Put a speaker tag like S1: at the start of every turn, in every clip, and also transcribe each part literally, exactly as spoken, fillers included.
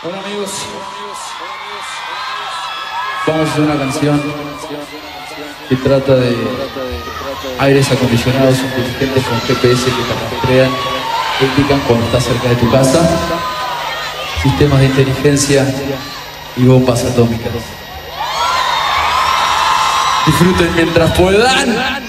S1: Hola amigos, vamos a hacer una canción que trata de aires acondicionados inteligentes con G P S que te rastrean, te indican cuando estás cerca de tu casa, sistemas de inteligencia y bombas atómicas. Disfruten mientras puedan.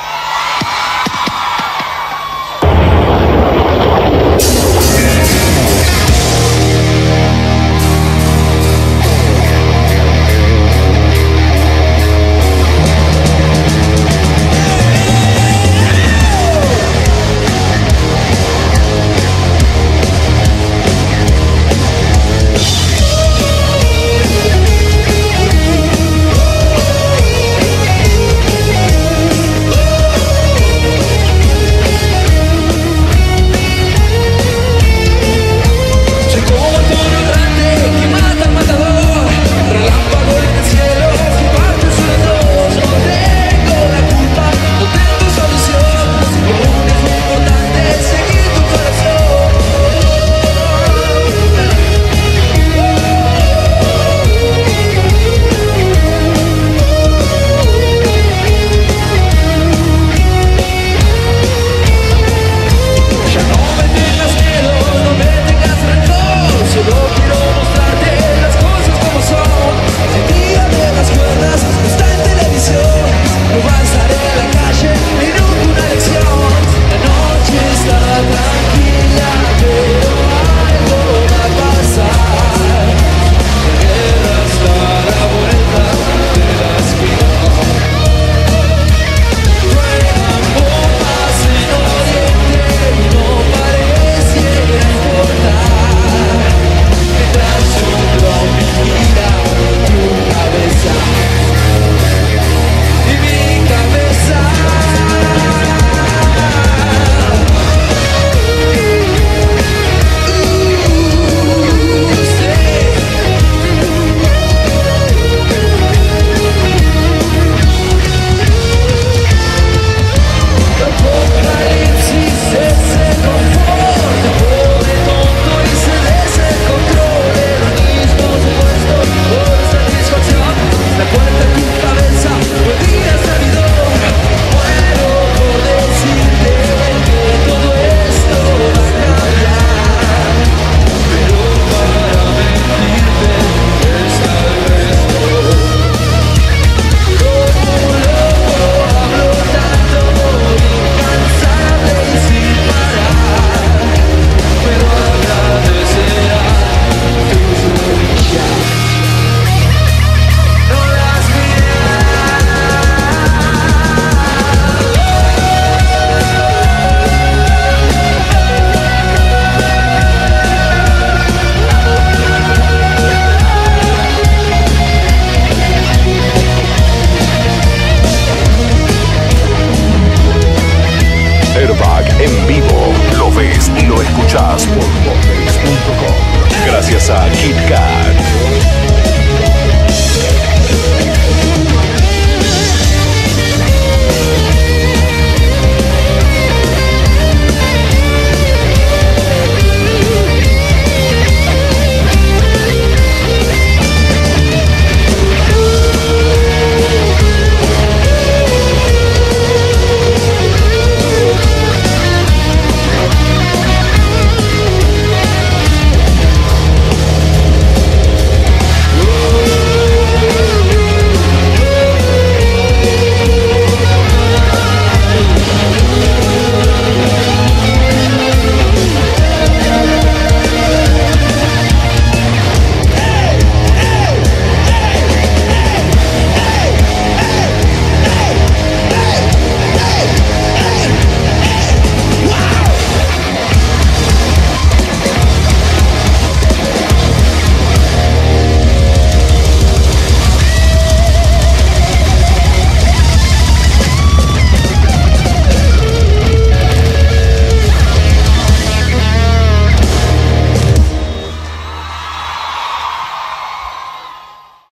S2: En vivo, lo ves y lo escuchas por Popbase punto com. Gracias a KitKat.